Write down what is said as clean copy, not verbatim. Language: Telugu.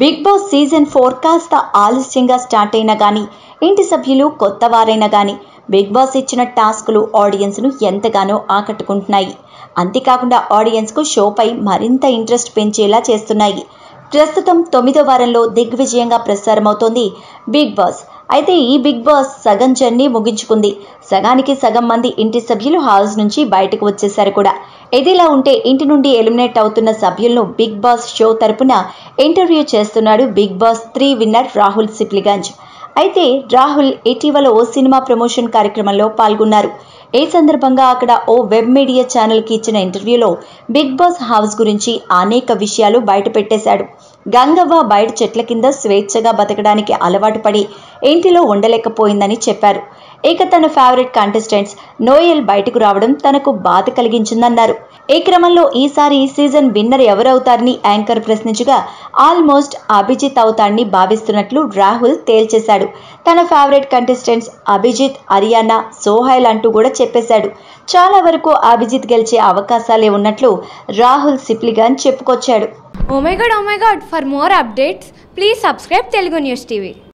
బిగ్ బాస్ సీజన్ 4 కాస్త ఆలస్యంగా స్టార్ట్ అయినా కానీ ఇంటి సభ్యులు కొత్త వారైనా కానీ బిగ్ బాస్ ఇచ్చిన టాస్కులు ఆడియన్స్ను ఎంతగానో ఆకట్టుకుంటున్నాయి. అంతేకాకుండా ఆడియన్స్కు షోపై మరింత ఇంట్రెస్ట్ పెంచేలా చేస్తున్నాయి. ప్రస్తుతం 9వ వారంలో దిగ్విజయంగా ప్రసారమవుతోంది బిగ్ బాస్. అయితే ఈ బిగ్ బాస్ సగం జర్నీ ముగించుకుంది. సగానికి సగం మంది ఇంటి సభ్యులు హౌస్ నుంచి బయటకు వచ్చేశారు కూడా. ఇదిలా ఉంటే ఇంటి నుండి ఎలిమినేట్ అవుతున్న సభ్యులను బిగ్ బాస్ షో తరపున ఇంటర్వ్యూ చేస్తున్నాడు Bigg Boss 3 winner Rahul Sipligunj. అయితే రాహుల్ ఇటీవల ఓ సినిమా ప్రమోషన్ కార్యక్రమంలో పాల్గొన్నారు. ఈ సందర్భంగా అక్కడ ఓ వెబ్ మీడియా ఛానల్కి ఇచ్చిన ఇంటర్వ్యూలో బిగ్ బాస్ హౌస్ గురించి అనేక విషయాలు బయటపెట్టేశాడు. గంగవ్వ బయట చెట్ల కింద స్వేచ్ఛగా బతకడానికి అలవాటు పడి ఇంటిలో ఉండలేకపోయిందని చెప్పారు. ఇక తన ఫేవరెట్ కంటెస్టెంట్స్ నోయల్ బయటకు రావడం తనకు బాధ కలిగించిందన్నారు. ఈ క్రమంలో ఈసారి సీజన్ విన్నర్ ఎవరవుతారని యాంకర్ ప్రశ్నించగా ఆల్మోస్ట్ అభిజిత్ అవుతాడని భావిస్తున్నట్లు రాహుల్ తేల్చేశాడు. తన ఫేవరెట్ కంటెస్టెంట్స్ అభిజిత్, అరియానా, సోహైల్ అంటూ కూడా చెప్పేశాడు. చాలా వరకు అభిజిత్ గెలిచే అవకాశాలే ఉన్నట్లు రాహుల్ సిప్లిగంజ్ చెప్పుకొచ్చాడు. Oh my god, for more updates, please subscribe Telugu News TV.